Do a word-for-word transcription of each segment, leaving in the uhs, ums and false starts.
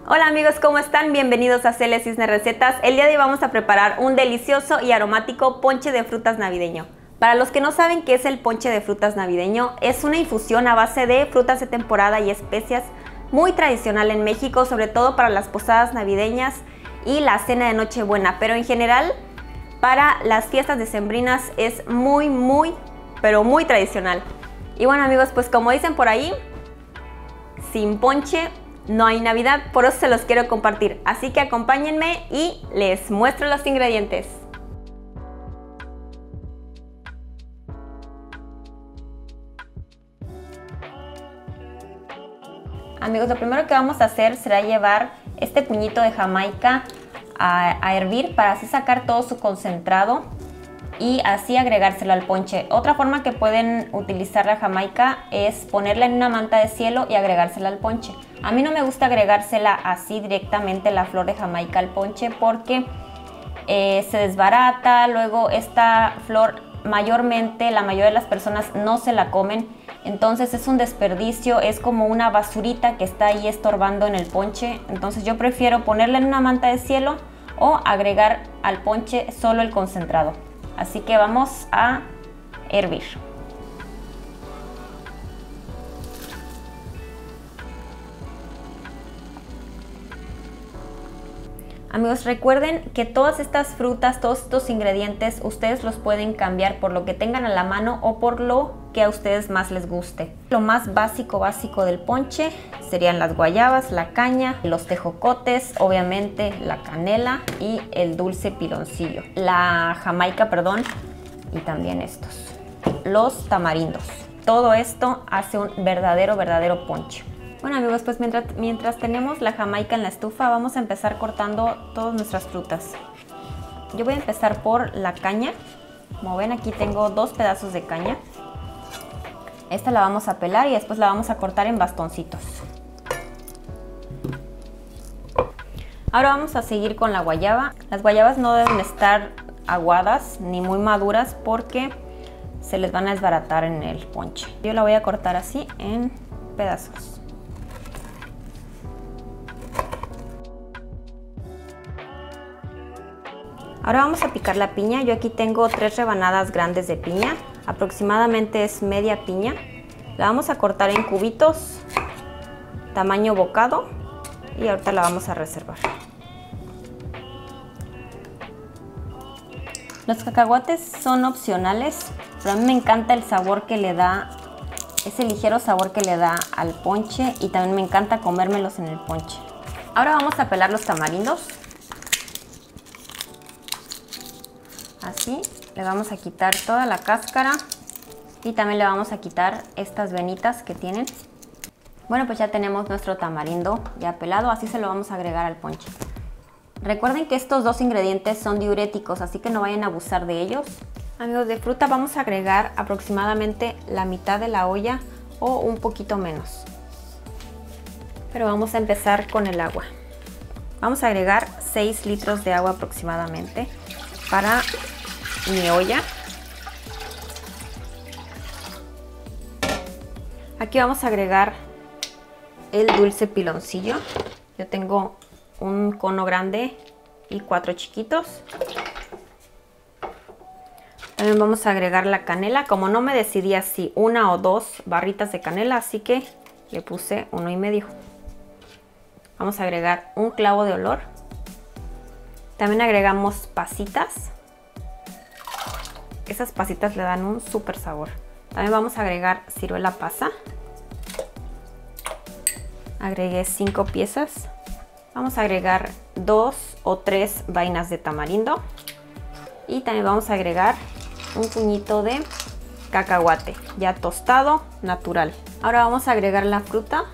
Hola amigos, ¿cómo están? Bienvenidos a Celia Cisne Recetas. El día de hoy vamos a preparar un delicioso y aromático ponche de frutas navideño. Para los que no saben qué es el ponche de frutas navideño, es una infusión a base de frutas de temporada y especias muy tradicional en México, sobre todo para las posadas navideñas y la cena de Nochebuena, pero en general para las fiestas decembrinas es muy, muy, pero muy tradicional. Y bueno amigos, pues como dicen por ahí, sin ponche no hay Navidad, por eso se los quiero compartir. Así que acompáñenme y les muestro los ingredientes. Amigos, lo primero que vamos a hacer será llevar este puñito de jamaica a, a hervir para así sacar todo su concentrado y así agregárselo al ponche. Otra forma que pueden utilizar la jamaica es ponerla en una manta de cielo y agregársela al ponche. A mí no me gusta agregársela así directamente la flor de jamaica al ponche porque eh, se desbarata, luego esta flor mayormente la mayoría de las personas no se la comen, entonces es un desperdicio, es como una basurita que está ahí estorbando en el ponche. Entonces yo prefiero ponerla en una manta de cielo o agregar al ponche solo el concentrado. Así que vamos a hervir. Amigos, recuerden que todas estas frutas, todos estos ingredientes, ustedes los pueden cambiar por lo que tengan a la mano o por lo que a ustedes más les guste. Lo más básico, básico del ponche serían las guayabas, la caña, los tejocotes, obviamente la canela y el dulce piloncillo. La jamaica, perdón, y también estos, los tamarindos. Todo esto hace un verdadero, verdadero ponche. Bueno amigos, pues mientras, mientras tenemos la jamaica en la estufa, vamos a empezar cortando todas nuestras frutas. Yo voy a empezar por la caña. Como ven, aquí tengo dos pedazos de caña. Esta la vamos a pelar y después la vamos a cortar en bastoncitos. Ahora vamos a seguir con la guayaba. Las guayabas no deben estar aguadas ni muy maduras porque se les van a desbaratar en el ponche. Yo la voy a cortar así en pedazos. Ahora vamos a picar la piña. Yo aquí tengo tres rebanadas grandes de piña, aproximadamente es media piña. La vamos a cortar en cubitos, tamaño bocado, y ahorita la vamos a reservar. Los cacahuates son opcionales, pero a mí me encanta el sabor que le da, ese ligero sabor que le da al ponche, y también me encanta comérmelos en el ponche. Ahora vamos a pelar los tamarindos. Así, le vamos a quitar toda la cáscara y también le vamos a quitar estas venitas que tienen. Bueno, pues ya tenemos nuestro tamarindo ya pelado, así se lo vamos a agregar al ponche. Recuerden que estos dos ingredientes son diuréticos, así que no vayan a abusar de ellos. Amigos, de fruta vamos a agregar aproximadamente la mitad de la olla o un poquito menos. Pero vamos a empezar con el agua. Vamos a agregar seis litros de agua aproximadamente para mi olla. Aquí vamos a agregar el dulce piloncillo. Yo tengo un cono grande y cuatro chiquitos. También vamos a agregar la canela. Como no me decidía si una o dos barritas de canela, así que le puse uno y medio. Vamos a agregar un clavo de olor. También agregamos pasitas. Esas pasitas le dan un súper sabor. También vamos a agregar ciruela pasa. Agregué cinco piezas. Vamos a agregar dos o tres vainas de tamarindo. Y también vamos a agregar un puñito de cacahuate, ya tostado, natural. Ahora vamos a agregar la fruta.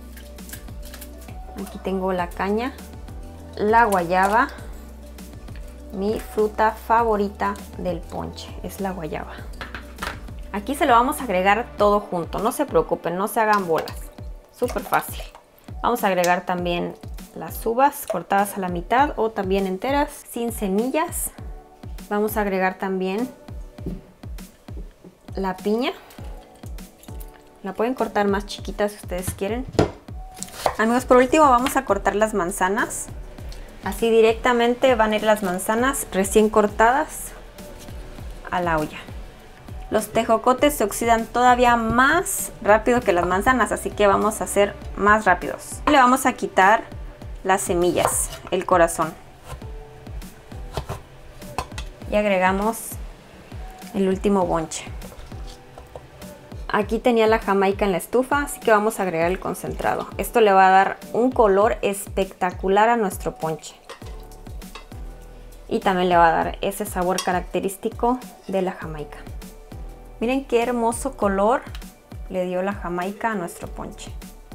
Aquí tengo la caña, la guayaba. Mi fruta favorita del ponche es la guayaba. Aquí se lo vamos a agregar todo junto, no se preocupen, no se hagan bolas, súper fácil. Vamos a agregar también las uvas cortadas a la mitad o también enteras, sin semillas. Vamos a agregar también la piña. La pueden cortar más chiquita si ustedes quieren. Amigos, por último vamos a cortar las manzanas. Así directamente van a ir las manzanas recién cortadas a la olla. Los tejocotes se oxidan todavía más rápido que las manzanas, así que vamos a hacer más rápidos. Le vamos a quitar las semillas, el corazón. Y agregamos el último bonche. Aquí tenía la jamaica en la estufa, así que vamos a agregar el concentrado. Esto le va a dar un color espectacular a nuestro ponche. Y también le va a dar ese sabor característico de la jamaica. Miren qué hermoso color le dio la jamaica a nuestro ponche.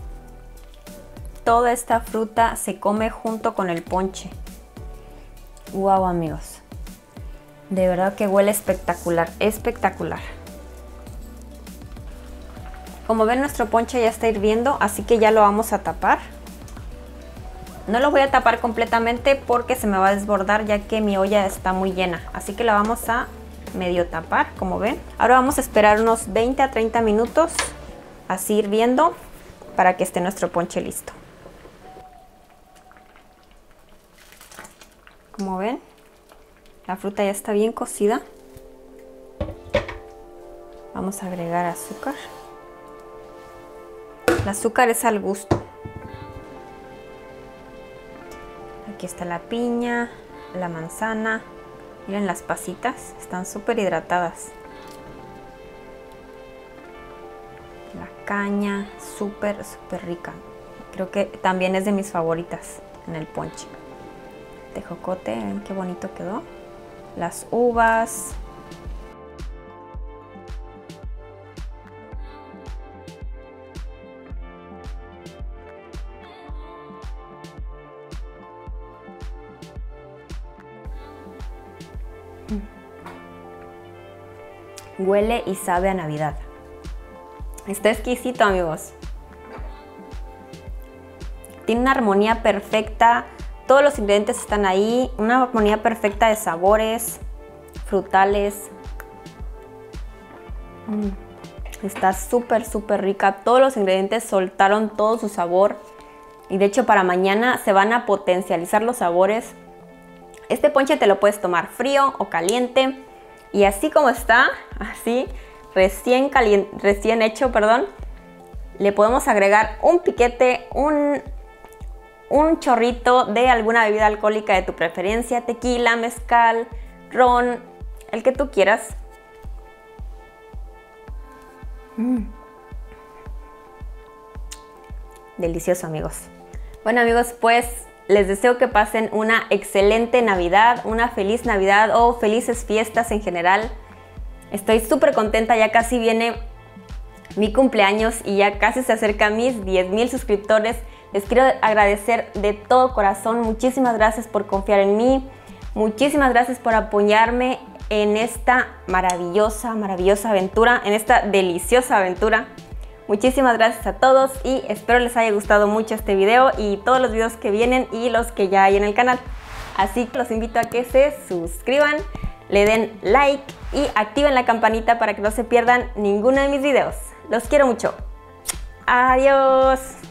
Toda esta fruta se come junto con el ponche. Wow, amigos. De verdad que huele espectacular, espectacular. Como ven, nuestro ponche ya está hirviendo, así que ya lo vamos a tapar. No lo voy a tapar completamente porque se me va a desbordar, ya que mi olla está muy llena. Así que la vamos a medio tapar, como ven. Ahora vamos a esperar unos veinte a treinta minutos, así hirviendo, para que esté nuestro ponche listo. Como ven, la fruta ya está bien cocida. Vamos a agregar azúcar. El azúcar es al gusto. Aquí está la piña, la manzana. Miren las pasitas, están súper hidratadas. La caña, súper, súper rica. Creo que también es de mis favoritas en el ponche. Tejocote, ven qué bonito quedó. Las uvas. Huele y sabe a Navidad. Está exquisito, amigos. Tiene una armonía perfecta. Todos los ingredientes están ahí. Una armonía perfecta de sabores, frutales. Mm. Está súper, súper rica. Todos los ingredientes soltaron todo su sabor. Y de hecho para mañana se van a potencializar los sabores. Este ponche te lo puedes tomar frío o caliente. Y así como está, así, recién, caliente, recién hecho, perdón, le podemos agregar un piquete, un, un chorrito de alguna bebida alcohólica de tu preferencia, tequila, mezcal, ron, el que tú quieras. Mm. Delicioso, amigos. Bueno, amigos, pues les deseo que pasen una excelente Navidad, una feliz Navidad o felices fiestas en general. Estoy súper contenta, ya casi viene mi cumpleaños y ya casi se acercan mis diez mil suscriptores. Les quiero agradecer de todo corazón. Muchísimas gracias por confiar en mí. Muchísimas gracias por apoyarme en esta maravillosa, maravillosa aventura, en esta deliciosa aventura. Muchísimas gracias a todos y espero les haya gustado mucho este video y todos los videos que vienen y los que ya hay en el canal. Así que los invito a que se suscriban, le den like y activen la campanita para que no se pierdan ninguno de mis videos. Los quiero mucho. Adiós.